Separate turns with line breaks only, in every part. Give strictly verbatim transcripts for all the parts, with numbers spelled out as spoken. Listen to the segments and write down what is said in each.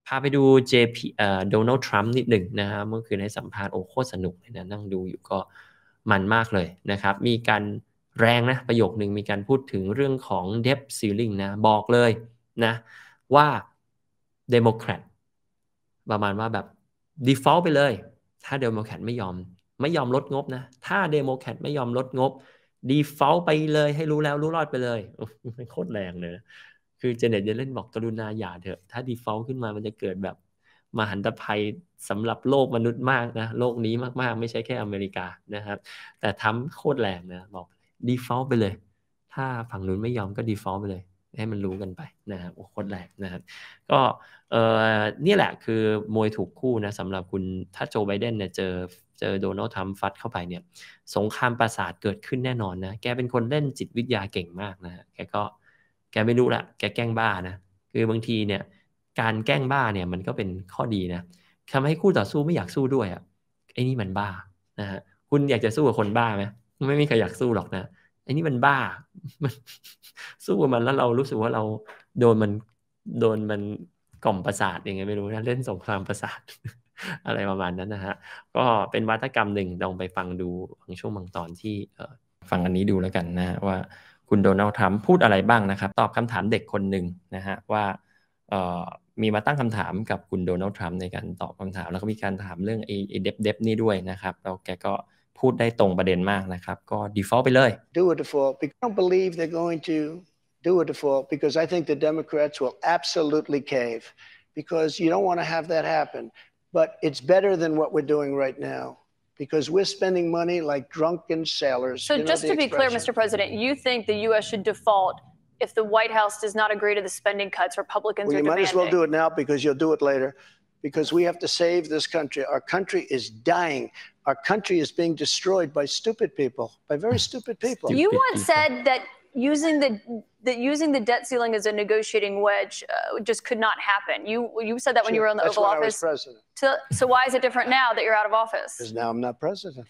พาไปดู เจ พี เอ่อโดนัลด์ทรัมป์นิดหนึ่งนะฮะเมื่อคืนให้สัมภาษณ์โอ้โคตรสนุกเลยนะนั่งดูอยู่ก็มันมากเลยนะครับมีการแรงนะประโยคนึงมีการพูดถึงเรื่องของ debt ceiling นะบอกเลยนะว่า Democrat ประมาณว่าแบบ default ไปเลยถ้า Democrat ไม่ยอมไม่ยอมลดงบนะถ้า Democrat ไม่ยอมลดงบ default ไปเลยให้รู้แล้วรู้รอดไปเลยโคตรแรงเลยนะคือเจเน็ตเยเลนบอกกรุณาอย่าเถอะถ้า default ขึ้นมามันจะเกิดแบบมหันตภัยสำหรับโลกมนุษย์มากนะโลกนี้มากๆไม่ใช่แค่อเมริกานะครับแต่ทำโคตรแรงนะบอก default ไปเลยถ้าฝั่งนู้นไม่ยอมก็ default ไปเลยให้มันรู้กันไปนะครับโอ้โคตรแรงนะครับก็เอ่อนี่แหละคือมวยถูกคู่นะสำหรับคุณถ้าโจไบเดนเนี่ยเจอเจอโดนัลด์ทรัมป์ฟัดเข้าไปเนี่ยสงครามประสาทเกิดขึ้นแน่นอนนะแกเป็นคนเล่นจิตวิทยาเก่งมากนะแกก็แกไม่รู้ละแกแกล้งบ้านะคือบางทีเนี่ยการแกล้งบ้าเนี่ยมันก็เป็นข้อดีนะทำให้คู่ต่อสู้ไม่อยากสู้ด้วยอ่ะไอ้นี่มันบ้านะฮะคุณอยากจะสู้กับคนบ้าไหมไม่มีใครอยากสู้หรอกนะไอ้นี่มันบ้าสู้กับมันแล้วเรารู้สึกว่าเราโดนมันโดนมันกล่อมประสาทยังไงไม่รู้นะเล่นสงครามประสาท อะไรประมาณนั้นนะฮะก็เป็นวัฒกรรมหนึ่งลองไปฟังดูบางช่วงบางตอนที่ฟังอันนี้ดูแล้วกันนะว่าคุณโดนัลด์ทรัมป์พูดอะไรบ้างนะครับตอบคำถามเด็กคนหนึ่งนะฮะว่ามีมาตั้งคำถามกับคุณโดนัลด์ทรัมป์ในการตอบคำถามแล้วก็มีการถามเรื่องไอ้เดฟเดฟนี่ด้วยนะครับแล้วแกก็พูดได้ตรงประเด็นมากนะครับก็ default ไปเลย
do a default because I don't believe they're going to do a default because I think the Democrats will absolutely cave because you don't want to have that happen but it's better than what we're doing right now because we're spending money like drunken sailors.
So just to be clear, Mister President, you think the U S should default if the White House does not agree to the spending cuts Republicans
well,
are
demanding?
You might
as well do it now because you'll do it later because we have to save this country. Our country is dying. Our country is being destroyed by stupid people, by very stupid people.
You once said that using the that using the debt ceiling as a negotiating wedge uh, just could not happen. You you said that when
sure.
you were in the
That's
Oval
when
Office.
I was president.
So, so why is it different now that you're out of office?
Because now I'm not president.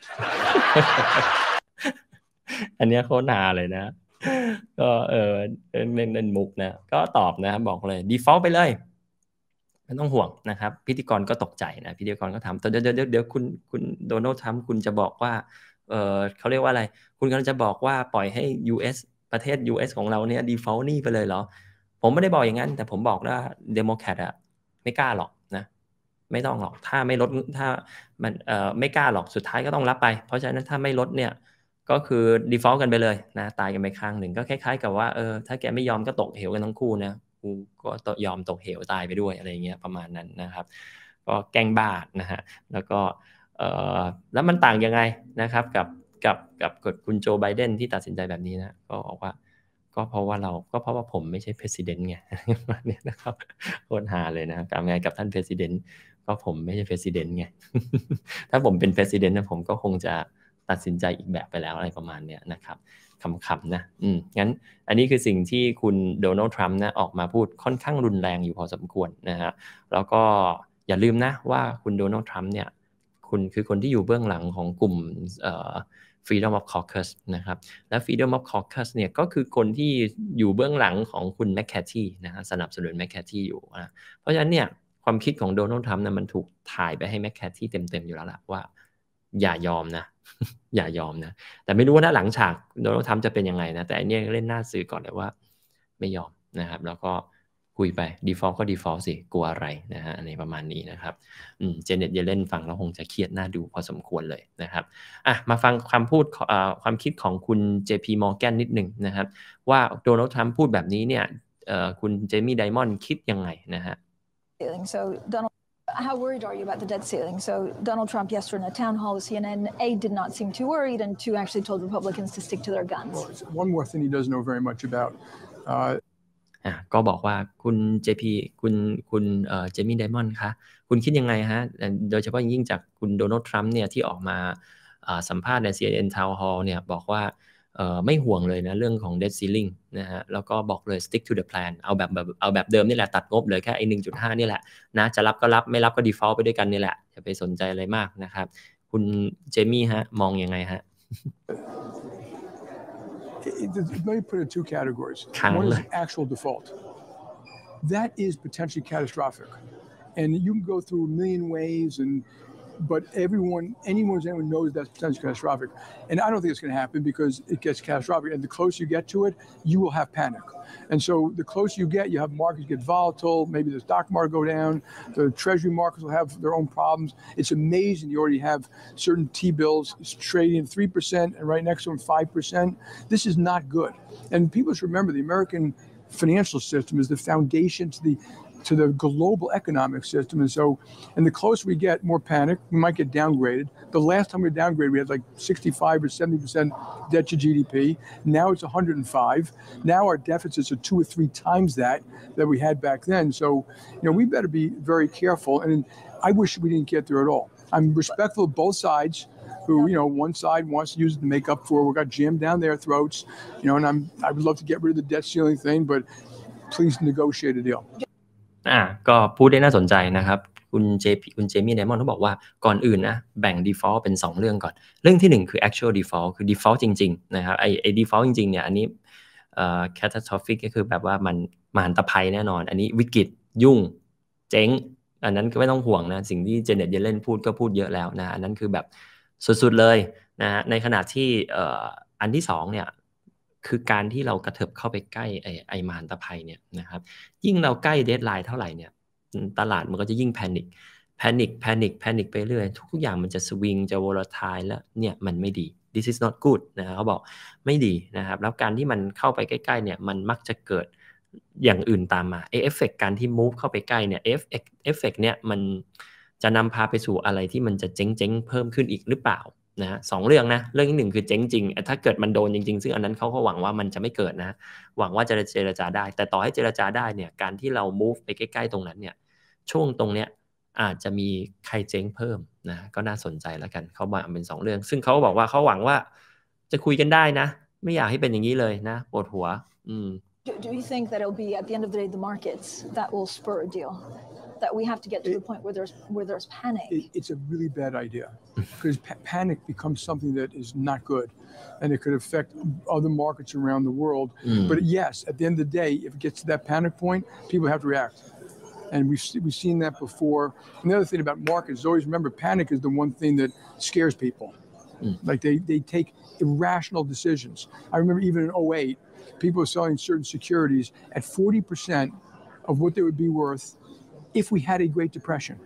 อันนี้โคตรหาเลยนะก็เออเล่นเล่นมุกนะก็ตอบนะบอกเลย default ไปเลยไม่ต้องห่วงนะครับพิธีกรก็ตกใจนะพิธีกรก็ถามเดี๋ยวเดี๋ยวเดี๋ยวคุณคุณโดนัลด์ทรัมป์คุณจะบอกว่าเออเขาเรียกว่าอะไรคุณกำลังจะบอกว่าปล่อยให้ ยู เอส ประเทศ ยู เอส ของเราเนี่ย default นี่ไปเลยเหรอผมไม่ได้บอกอย่างนั้นแต่ผมบอกว่าเดโมแครตอะไม่กล้าหรอกนะไม่ต้องหรอกถ้าไม่ลดถ้ามันเอ่อไม่กล้าหรอกสุดท้ายก็ต้องรับไปเพราะฉะนั้นถ้าไม่ลดเนี่ยก็คือ default กันไปเลยนะตายกันไปข้างหนึ่งก็คล้ายๆกับว่าเออถ้าแกไม่ยอมก็ตกเหวกันทั้งคู่นะกูก็ยอมตกเหวตายไปด้วยอะไรเงี้ยประมาณนั้นนะครับก็แกล้งบ้านะฮะแล้วก็เอ่อแล้วมันต่างยังไงนะครับกับกับกับกฎคุณโจไบเดนที่ตัดสินใจแบบนี้นะก็บอกว่าก็เพราะว่าเราก็เพราะว่าผมไม่ใช่ president ไงเนี่ยนะครับโคตรฮาเลยนะกับไงกับท่าน president ก็ผมไม่ใช่ president ไง ถ้าผมเป็น president นะผมก็คงจะตัดสินใจอีกแบบไปแล้วอะไรประมาณเนี้ยนะครับขำๆนะอืมงั้นอันนี้คือสิ่งที่คุณโดนัลด์ทรัมป์นะออกมาพูดค่อนข้างรุนแรงอยู่พอสมควรนะฮะแล้วก็อย่าลืมนะว่าคุณโดนัลด์ทรัมป์เนี่ยคุณคือคนที่อยู่เบื้องหลังของกลุ่มเอ่อ Freedom of Caucus นะครับและ Freedom of Caucus เนี่ยก็คือคนที่อยู่เบื้องหลังของคุณแมคแคร์ทีนะฮะสนับสนุนแมคแคร์ทีอยู่นะเพราะฉะนั้นเนี่ยความคิดของโดนัลด์ทรัมป์เนี่ยมันถูกถ่ายไปให้แมคแคร์ทีเต็มๆอยู่แล้วล่ะว่าอย่ายอมนะ อย่ายอมนะแต่ไม่รู้ว่าหลังฉากโดนัลด์ทรัมป์จะเป็นยังไงนะแต่อันนี้เล่นหน้าสื่อก่อนเลยว่าไม่ยอมนะครับแล้วก็คุยไป default ก็ default สิกลัวอะไรนะฮะในประมาณนี้นะครับอืมเจเน็ตเยเลนฟังแล้วคงจะเครียดน่าดูพอสมควรเลยนะครับอ่ะมาฟังคำพูดเอ่อความคิดของคุณ เจ พี Morgan นิดหนึ่งนะครับว่าโดนัลด์ทรัมป์พูดแบบนี้เนี่ยเอ่อคุณเจมี่ไดมอนด์คิดยังไงนะฮะ
So Donald How worried are you about the debt ceiling? So Donald Trump yesterday in a town hall with C N N, A, did not seem too worried, and two, actually told Republicans to stick to their guns.
Well, one more thing he doesn't know very much about. Uh,
อ่ะก็บอกว่าคุณ เจ พี คุณคุณเอ่อเจมี่ไดมอนด์คะคุณคิดยังไงฮะโดยเฉพาะยิ่งจากคุณโดนัลด์ทรัมป์เนี่ยที่ออกมาสัมภาษณ์ใน ซี เอ็น เอ็น Town Hall เนี่ยบอกว่าเอ่อไม่ห่วงเลยนะเรื่องของ debt ceiling นะฮะแล้วก็บอกเลย stick to the plan เอาแบบแบบเอาแบบเดิมนี่แหละตัดงบเลยแค่ไอ้ หนึ่งจุดห้า นี่แหละนะจะรับก็รับไม่รับก็ default ไปด้วยกันนี่แหละอย่าไปสนใจอะไรมากนะครับคุณเจมี่ฮะมองยังไงฮะ
Let me put it in two categories. One is actual default. That is potentially catastrophic. and you can go through a million ways, and but everyone, anyone, anyone knows that's potentially catastrophic. And I don't think it's going to happen because it gets catastrophic. And the closer you get to it, you will have panic. And so the closer you get, you have markets get volatile. Maybe the stock market go down. The treasury markets will have their own problems. It's amazing. You already have certain T-bills trading three percent and right next to them five percent. This is not good. And people should remember the American financial system is the foundation to the to the global economic system. And so, and the closer we get, more panic, we might get downgraded. The last time we were downgraded, we had like sixty-five or seventy percent debt to G D P. Now it's one hundred five. Now our deficits are two or three times that that we had back then. So, you know, we better be very careful. And I wish we didn't get there at all. I'm respectful of both sides who, you know, one side wants to use it to make up for what got jammed down their throats, you know, and I'm, I would love to get rid of the debt ceiling thing, but please negotiate a deal.
อ่าก็พูดได้น่าสนใจนะครับคุณเจคุณเจมี่ไดมอนด์เขาบอกว่าก่อนอื่นนะแบ่ง default เป็นสองเรื่องก่อนเรื่องที่หนึ่งคือ actual default คือ default จริงๆนะครับไอ้ไอ้ default จริงๆเนี่ยอันนี้เอ่อ catastrophic ก็คือแบบว่ามันมหันตภัยแน่นอนอันนี้วิกฤตยุ่งเจ๊งอันนั้นก็ไม่ต้องห่วงนะสิ่งที่เจเน็ตเยเลนพูดก็พูดเยอะแล้วนะอันนั้นคือแบบสุดๆเลยนะในขณะที่เอ่ออันที่สองเนี่ยคือการที่เรากระเถิบเข้าไปใกล้ไอ้ไอ้มหันตภัยเนี่ยนะครับยิ่งเราใกล้เดดไลน์เท่าไหร่เนี่ยตลาดมันก็จะยิ่งแพนิคแพนิคแพนิคแพนิคไปเรื่อยทุกอย่างมันจะสวิงจะ volatile แล้วเนี่ยมันไม่ดี this is not good นะเขาบอกไม่ดีนะครับแล้วการที่มันเข้าไปใกล้ๆเนี่ยมันมักจะเกิดอย่างอื่นตามมาเอฟเฟกต์การที่ move เข้าไปใกล้เนี่ยเอฟเอฟเฟกต์เนี่ยมันจะนำพาไปสู่อะไรที่มันจะเจ๊งๆเพิ่มขึ้นอีกหรือเปล่านะสองเรื่องนะเรื่องที่หนึ่งคือเจ๊งจริงถ้าเกิดมันโดนจริงๆซึ่งอันนั้นเขาก็หวังว่ามันจะไม่เกิดนะหวังว่าจะเจรจาได้แต่ต่อให้เจรจาได้เนี่ยการที่เรา move ไปใกล้ๆตรงนั้นเนี่ยช่วงตรงเนี้ยอาจจะมีใครเจ๊งเพิ่มนะก็น่าสนใจแล้วกันเขาบอกเป็นสองเรื่องซึ่งเขาบอกว่าเขาหวังว่าจะคุยกันได้นะไม่อยากให้เป็นอย่างนี้เลยนะปวดหัวอืม
Do, do you think that it'll be at the end of the day the markets that will spur a deal? That we have to get to the point where there's where there's panic.
It, it's a really bad idea because pa- panic becomes something that is not good, and it could affect other markets around the world. Mm. But yes, at the end of the day, if it gets to that panic point, people have to react, and we've we've seen that before. And the other thing about markets, always remember, panic is the one thing that scares people. Mm. Like they they take irrational decisions. I remember even in oh eight, people were selling certain securities at forty percent of what they would be worth if we had a Great Depression.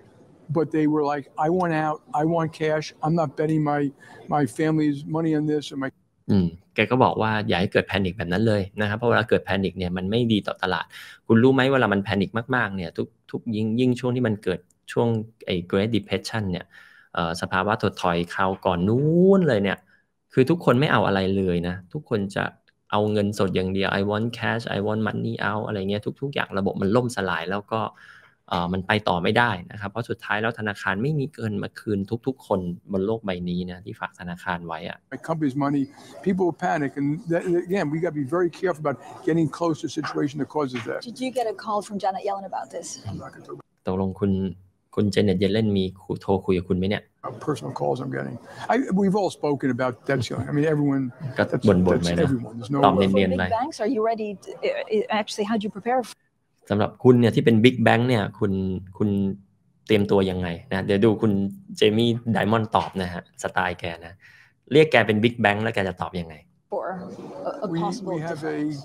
But they were like, I want out, I want cash, I'm not betting my my family's money on this or my
อืมแกก็บอกว่าอย่าให้เกิดแพนิคแบบนั้นเลยนะครับเพราะเวลาเกิดแพนิคเนี่ยมันไม่ดีต่อตลาดคุณรู้ไหมเวลามันแพนิคมากๆเนี่ยทุกทุกยิ่งยิ่งช่วงที่มันเกิดช่วงไอ้ Great Depression เนี่ยเอ่อสภาวะถดถอยคราวก่อนนู้นเลยเนี่ยคือทุกคนไม่เอาอะไรเลยนะทุกคนจะเอาเงินสดอย่างเดียว I want cash I want money out อะไรเงี้ยทุกๆอย่างระบบมันล่มสลายแล้วก็เอ่อมันไปต่อไม่ได้นะครับเพราะสุดท้ายแล้วธนาคารไม่มีเงินมาคืนทุกๆคนบนโลกใบนี้นะที่ฝากธนาคารไว้อะ
my company's money, people will panic, and that, again, we got to be very careful about getting close to a situation that causes that.
Did you get a call from Janet Yellen about this?
I'm not going to talk about
ตกลงคุณคุณเจเน็ตเยเลนมีโทรคุยกับคุณไหมเนี่ย
personal calls I'm getting. I, we've all spoken about debt ceiling. I mean, everyone.
ก็บ่นๆไหมนะ
everyone. There's no.
ตอบ
For
เนียนๆ
big
ไป
banks, are you ready? To, actually, how do you prepare?
สำหรับคุณเนี่ยที่เป็นบิ๊กแบงค์เนี่ยคุณคุณเตรียมตัวยังไงนะเดี๋ยวดูคุณเจมี่ไดมอนด์ตอบนะฮะสไตล์แกนะเรียกแกเป็นบิ๊กแบงค์แล้วแกจะตอบยังไง
For a, a
we,
possible
we have
default?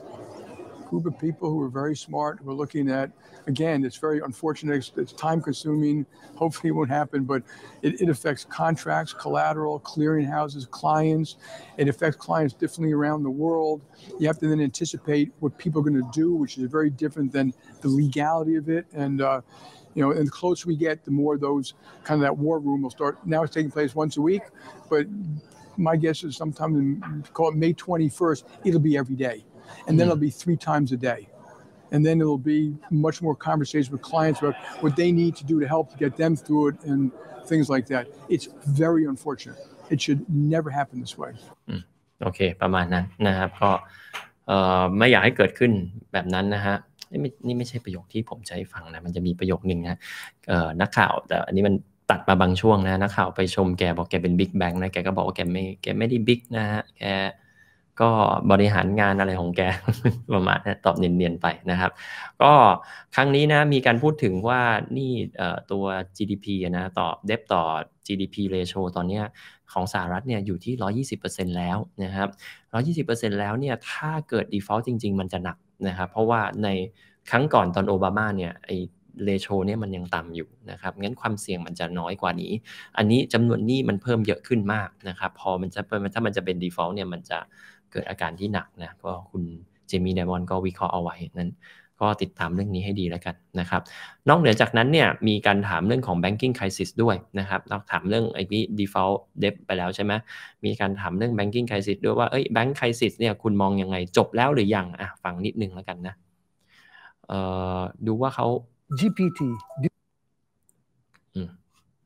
a group of people who are very smart who are looking at, again, it's very unfortunate, it's, it's time consuming, hopefully it won't happen, but it, it affects contracts, collateral, clearinghouses, clients. It affects clients differently around the world. You have to then anticipate what people are going to do, which is very different than the legality of it. And, uh, you know, and the closer we get, the more those kind of that war room will start. Now it's taking place once a week, but my guess is sometime in, call it May twenty-first, it'll be every day. And then it'll be three times a day. And then it'll be much more conversation with clients about what they need to do to help to get them through it and things like that. It's very unfortunate. It should never happen this way.
โอเคประมาณนั้นนะครับก็เอ่อไม่อยากให้เกิดขึ้นแบบนั้นนะฮะนี่ไม่นี่ไม่ใช่ประโยคที่ผมจะให้ฟังนะมันจะมีประโยคนึงนะเอ่อนักข่าวแต่อันนี้มันตัดมาบางช่วงนะนักข่าวไปชมแกบอกแกเป็นบิ๊กแบงค์นะแกก็บอกว่าแกไม่แกไม่ได้บิ๊กนะฮะแกก็บริหารงานอะไรของแก ประมาณนั้นตอบเนียนๆไปนะครับก็ครั้งนี้นะมีการพูดถึงว่านี่เอ่อตัว จี ดี พี นะต่อ debt ต่อ จี ดี พี ratio ตอนเนี้ยของสหรัฐเนี่ยอยู่ที่ หนึ่งร้อยยี่สิบเปอร์เซ็นต์ แล้วนะครับ หนึ่งร้อยยี่สิบเปอร์เซ็นต์ แล้วเนี่ยถ้าเกิด default จริงๆมันจะหนักนะครับเพราะว่าในครั้งก่อนตอนโอบามาเนี่ยไอ้ ratio เนี่ยมันยังต่ำอยู่นะครับงั้นความเสี่ยงมันจะน้อยกว่านี้อันนี้จำนวนหนี้มันเพิ่มเยอะขึ้นมากนะครับพอมันจะถ้ามันจะเป็น default เนี่ยมันจะเกิดอาการที่หนักนะก็คุณเจมี่ไดมอนด์ก็วิเคราะห์เอาไว้นั้นก็ติดตามเรื่องนี้ให้ดีแล้วกันนะครับนอกเหนือจากนั้นเนี่ยมีการถามเรื่องของ banking crisis ด้วยนะครับเราถามเรื่องไอ้นี่ default debt ไปแล้วใช่ไหมมีการถามเรื่อง banking crisis ด้วยว่าเอ้ย bank crisis เนี่ยคุณมองยังไงจบแล้วหรือยังอ่ะฟังนิดนึงแล้วกันนะเอ่อดูว่าเขา
จี พี ที
อืม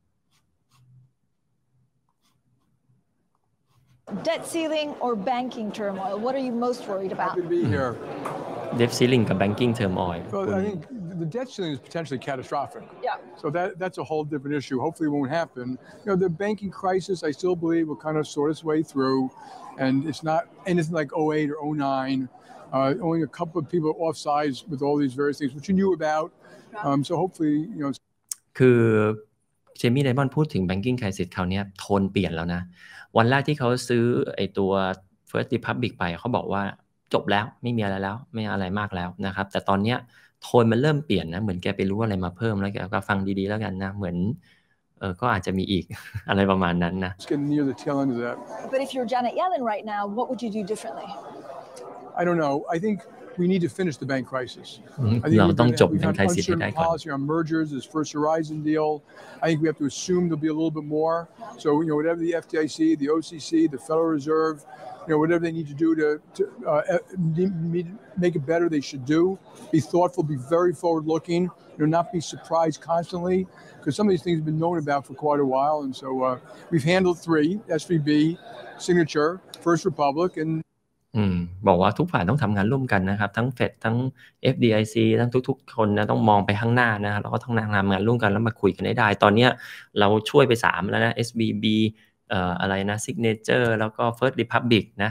Debt ceiling or banking turmoil? What are you most worried about?
Happy to be here.
debt ceiling กับ banking turmoil
Well, I think the debt ceiling is potentially catastrophic.
Yeah.
So that that's a whole different issue. Hopefully, it won't happen. You know, the banking crisis, I still believe, will kind of sort its way through, and it's not anything like oh eight or oh nine. Uh, only a couple of people are offsides with all these various things, which you knew about. Um, so hopefully, you know.
คือเจมี่ไดมอนด์พูดถึง banking crisis คราวนี้โทนเปลี่ยนแล้วนะวันแรกที่เขาซื้อไอ้ตัว First Republic ไปเขาบอกว่าจบแล้วไม่มีอะไรแล้วไม่อะไรมากแล้วนะครับแต่ตอนเนี้ยโทนมันเริ่มเปลี่ยนนะเหมือนแกไปรู้อะไรมาเพิ่มแล้วแกก็ฟังดีๆแล้วกันนะเหมือนเออก็อาจจะมีอีก อะไรประมาณนั้นนะ
It's getting near the tail end of that.
But if you're Janet Yellen right now, what would you do differently?
I don't know. I think we need to finish the bank crisis. I
เรา
we've
ต้อง
been-
จบ
we've
bank
had
crisis ให้ได้
uncertain
ก่อน
policy on mergers, this First Horizon deal. I think we have to assume there'll be a little bit more. So, you know, whatever the F D I C, the O C C, the Federal Reserve, you know, whatever they need to do to, to uh, make it better, they should do. Be thoughtful, be very forward-looking, you know, not be surprised constantly, because some of these things have been known about for quite a while. And so uh, we've handled three, S V B, Signature, First Republic, and
อืมบอกว่าทุกฝ่ายต้องทำงานร่วมกันนะครับทั้งเฟดทั้ง เอฟ ดี ไอ ซี ทั้งทุกๆคนนะต้องมองไปข้างหน้านะแล้วก็ต้องทำงานร่วมกันแล้วมาคุยกันให้ได้ตอนเนี้ยเราช่วยไปสามแล้วนะ เอส วี บี เอ่ออะไรนะ Signature แล้วก็ First Republic นะ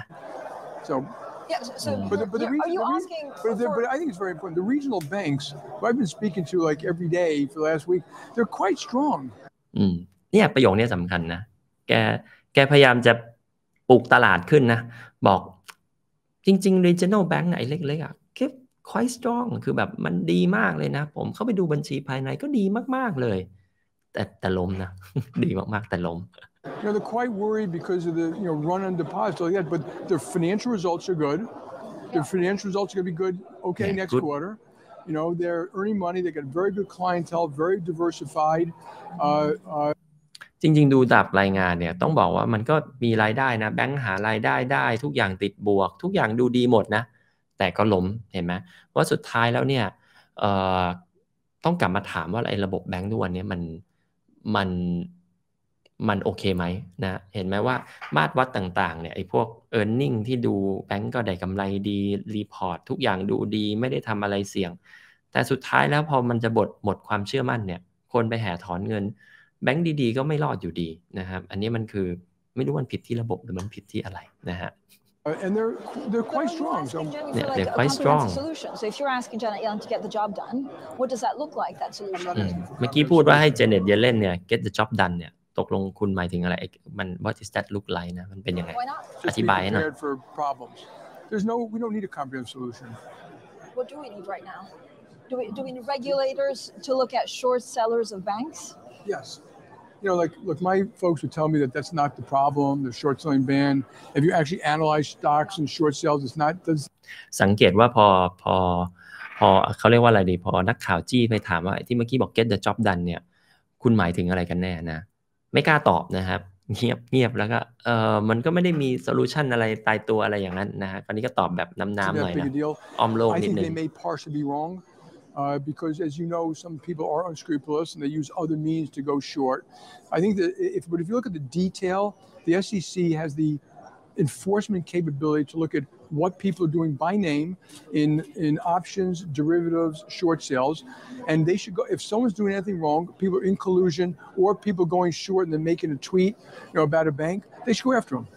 so
Yeah. So,
But the- but the
are
reason-
you
the reason-
asking
But, the,
for?
but I think it's very important. The regional banks, who I've been speaking to like every day for the last week, they're quite strong.
อืมเนี่ยประโยคนี้สำคัญนะแกแกพยายามจะปลูกตลาดขึ้นนะบอกจริงๆ regional bank ไหนเล็กๆอ่ะก็ quite strong คือแบบมันดีมากเลยนะผมเข้าไปดูบัญชีภายในก็ดีมากๆเลยแต่แต่ล้มนะ ดีมากๆแต่ล้ม
You know, they're quite worried because of the you know run on deposits like that. But their financial results are good. Their financial results are going to be good. Okay,
Yeah,
next
good.
quarter. You know, they're earning money. They got very good clientele, very diversified. Uh, uh,
จริงๆดูจากรายงานเนี่ยต้องบอกว่ามันก็มีรายได้นะแบงค์หารายได้ได้ทุกอย่างติดบวกทุกอย่างดูดีหมดนะแต่ก็ล้มเห็นไหมว่าสุดท้ายแล้วเนี่ยเอ่อต้องกลับมาถามว่าไอ้ระบบแบงค์ทุกวันนี้มันมันมันโอเคไหมนะเห็นไหมว่ามาตรวัดต่างๆเนี่ยไอ้พวก earning ที่ดูแบงค์ก็ได้กำไรดีรีพอร์ตทุกอย่างดูดีไม่ได้ทำอะไรเสี่ยงแต่สุดท้ายแล้วพอมันจะบดหมดความเชื่อมั่นเนี่ยคนไปแห่ถอนเงินแบงค์ดีๆก็ไม่รอดอยู่ดีนะครับอันนี้มันคือไม่รู้มันผิดที่ระบบหรือมันผิดที่อะไรนะฮะ
uh, and they're they're
But
quite
are you
strong.
asking
So
Jenny
Yeah,
for like
they're
a
quite
comprehensive
strong.
solution? So if you're asking Janet Yellen to get the job done, what does that look like? That solution.
อืมเมื่อกี้พูดว่าให้เจเน็ตเยเลนเนี่ย get the job done เนี่ยตกลงคุณหมายถึงอะไรมัน what is that look like นะมันเป็นยังไง
Why not?
อ
just
ธิ
be
บายให้หน่อย
prepared for problems. There's no, we don't need a comprehensive solution.
What do we need right now? Do we do we need regulators to look at short sellers of banks?
Yes. You know, like, look, my folks would tell me that that's not the problem, the short selling ban. If you actually analyze stocks and short sales, it's not. Does
สังเกตว่าพอพอพอเขาเรียกว่าอะไรดีพอนักข่าวจี้ไปถามว่าที่เมื่อกี้บอก get the job done เนี่ยคุณหมายถึงอะไรกันแน่นะไม่กล้าตอบนะครับเงียบเงียบแล้วก็เออมันก็ไม่ได้มีโซลูชันอะไรตายตัวอะไรอย่างนั้นนะฮะคราวนี้ก็ตอบแบบน้ำๆหน่อย
that big
นะ
a deal?
อ้อมโลก
I
นิด
think
นึ
they
ง
may partially be wrong uh, because, as you know, some people are unscrupulous and they use other means to go short. I think that if, but if you look at the detail, the S E C has the enforcement capability to look at what people are doing by name in in options, derivatives, short sales, and they should go. If someone's doing anything wrong, people are in collusion or people going short and then making a tweet, you know, about a bank, they should go after them.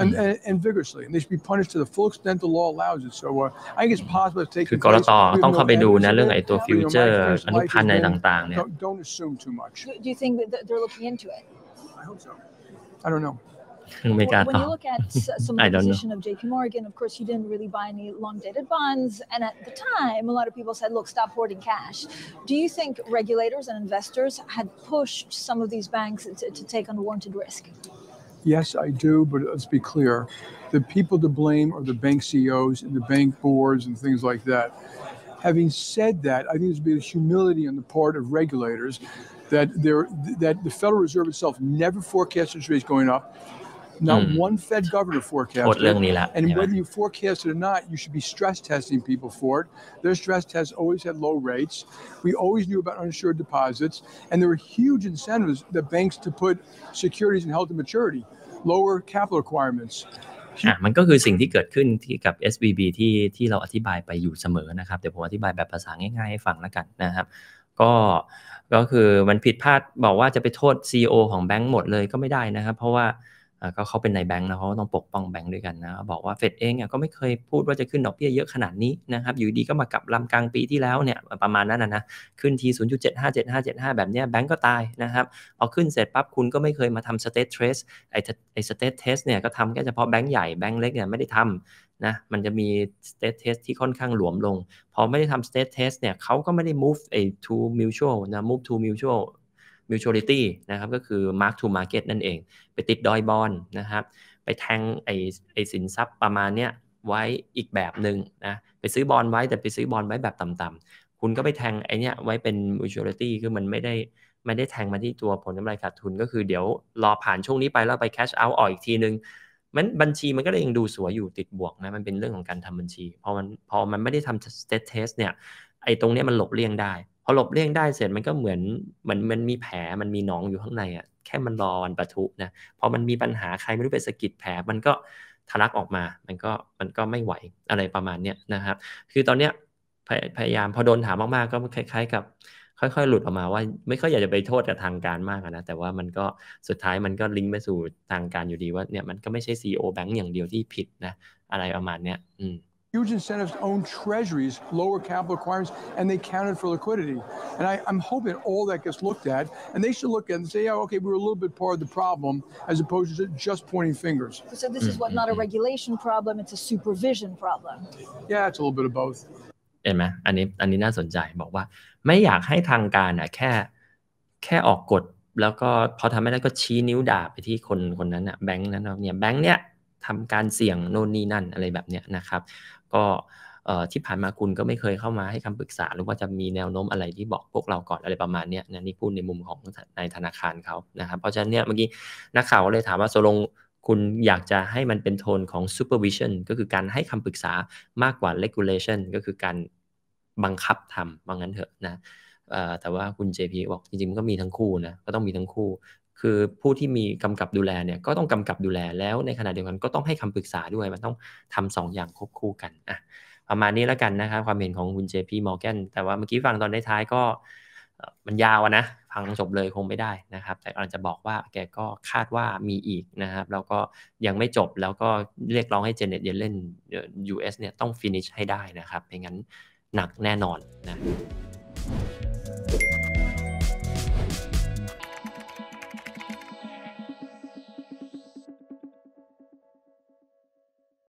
and, and, and vigorously, and they should be punished to the full extent the law allows it. So uh, I think it's possible to take
คือกลตต้องเข้าไปดูนะเรื่องไอ้ตัวฟิวเจอร์อนุพันธ์อะไรต่างๆเนี่ย
don't, don't assume too much.
Do you think that they're looking into it?
I hope so. I don't know.
When you look at some of the position of J P Morgan, of course, you didn't really buy any long-dated bonds. And at the time, a lot of people said, look, stop hoarding cash. Do you think regulators and investors had pushed some of these banks to, to take unwarranted risk?
Yes, I do. But let's be clear. The people to blame are the bank C E Os and the bank boards and things like that. Having said that, I think there's been a humility on the part of regulators that there that the Federal Reserve itself never forecast interest rates going up. Not mm. one Fed governor forecasted it. And whether you forecast it or not, you should be stress testing people for it. Their stress tests always had low rates. We always knew about uninsured deposits. And there were huge incentives that banks to put securities in held to maturity, lower capital requirements.
อ่ะมันก็คือสิ่งที่เกิดขึ้นที่กับ เอส วี บี ที่ที่เราอธิบายไปอยู่เสมอนะครับเดี๋ยวผมอธิบายแบบภาษาง่ายๆให้ฟังแล้วกันนะครับก็ก็คือมันผิดพลาดบอกว่าจะไปโทษ ซี อี โอ ของแบงก์หมดเลยก็ไม่ได้นะครับเพราะว่าก็เขาเป็นในแบงก์นะเขาต้องปกป้องแบงก์ด้วยกันนะบอกว่าเฟดเองก็ไม่เคยพูดว่าจะขึ้นดอกเบี้ยเยอะขนาดนี้นะครับอยู่ดีก็มากับลำกลางปีที่แล้วเนี่ยประมาณนั้นนะนะขึ้นที ศูนย์จุดเจ็ดห้า เจ็ดห้า เจ็ดห้า แบบเนี้ยแบงก์ก็ตายนะครับเอาขึ้นเสร็จปั๊บคุณก็ไม่เคยมาทำ state trace ไอ้ไอ้ state test เนี่ยก็ทำแค่เฉพาะแบงก์ใหญ่แบงก์เล็กเนี่ยไม่ได้ทำนะมันจะมี state test ที่ค่อนข้างหลวมลงพอไม่ได้ทำ state test เนี่ยเขาก็ไม่ได้ move ไอ้ to mutual นะ move to mutual mutuality นะครับก็คือ mark to market นั่นเองไปติดดอยบอนด์นะครับไปแทงไอ้ไอ้สินทรัพย์ประมาณเนี้ยไว้อีกแบบนึงนะไปซื้อบอนด์ไว้แต่ไปซื้อบอนด์ไว้แบบต่ำๆคุณก็ไปแทงไอ้เนี้ยไว้เป็น mutuality คือมันไม่ได้ไม่ได้แทงมาที่ตัวผลกำไรขาดทุนก็คือเดี๋ยวรอผ่านช่วงนี้ไปแล้วไป cash out ออกอีกทีนึงมันบัญชีมันก็เลยยังดูสวยอยู่ติดบวกนะมันเป็นเรื่องของการทำบัญชีพอมันพอมันไม่ได้ทำ state test เนี่ยไอ้ตรงเนี้ยมันหลบเลี่ยงได้พอหลบเลี่ยงได้เสร็จมันก็เหมือนมันมันมีแผลมันมีหนองอยู่ข้างในอ่ะแค่มันรอวันปะทุนะพอมันมีปัญหาใครไม่รู้ไปสะกิดแผลมันก็ทะลักออกมามันก็มันก็ไม่ไหวอะไรประมาณเนี้ยนะครับคือตอนเนี้ยพยายามพอโดนถามมากๆก็คล้ายๆกับค่อยๆหลุดออกมาว่าไม่ค่อยอยากจะไปโทษกับทางการมากนะแต่ว่ามันก็สุดท้ายมันก็ลิงก์ไปสู่ทางการอยู่ดีว่าเนี่ยมันก็ไม่ใช่ ซี อี โอ แบงก์อย่างเดียวที่ผิดนะอะไรประมาณเนี้ยอืม
Huge incentives to own treasuries, lower capital requirements, and they counted for liquidity. And I, I'm hoping all that gets looked at, and they should look at it and say, oh, okay, we were a little bit part of the problem, as opposed to just pointing fingers.
So this is what, not a regulation problem, it's a supervision problem.
Yeah, it's a little bit of both.
เห็นไหมอันนี้อันนี้น่าสนใจบอกว่าไม่อยากให้ทางการอ่ะแค่แค่ออกกฎแล้วก็พอทำไม่ได้ก็ชี้นิ้วด่าไปที่คนคนนั้นอ่ะแบงค์นั้นเนี่ยแบงค์เนี้ยทำการเสี่ยงโน่นนี่นั่นอะไรแบบเนี้ยนะครับก็ที่ผ่านมาคุณก็ไม่เคยเข้ามาให้คำปรึกษาหรือว่าจะมีแนวโน้มอะไรที่บอกพวกเราก่อนอะไรประมาณนี้นะนี่พูดในมุมของในธนาคารเขานะครับเพราะฉะนั้นเนี่ยเมื่อกี้นักข่าวเลยถามว่าตกลงคุณอยากจะให้มันเป็นโทนของ supervision ก็คือการให้คำปรึกษามากกว่า regulation ก็คือการบังคับทำว่างั้นเถอะนะแต่ว่าคุณ เจ พี บอกจริงๆก็มีทั้งคู่นะก็ต้องมีทั้งคู่คือผู้ที่มีกำกับดูแลเนี่ยก็ต้องกำกับดูแลแล้วในขณะเดียวกันก็ต้องให้คำปรึกษาด้วยมันต้องทำสองอย่างควบคู่กันอ่ะประมาณนี้แล้วกันนะครับความเห็นของคุณ เจ พี Morgan แต่ว่าเมื่อกี้ฟังตอนท้ายๆก็มันยาวนะฟังจบเลยคงไม่ได้นะครับแต่กำลังจะบอกว่าแกก็คาดว่ามีอีกนะครับแล้วก็ยังไม่จบแล้วก็เรียกร้องให้ Janet Yellen ยู เอส เนี่ยต้อง finish ให้ได้นะครับไม่งั้นหนักแน่นอนนะ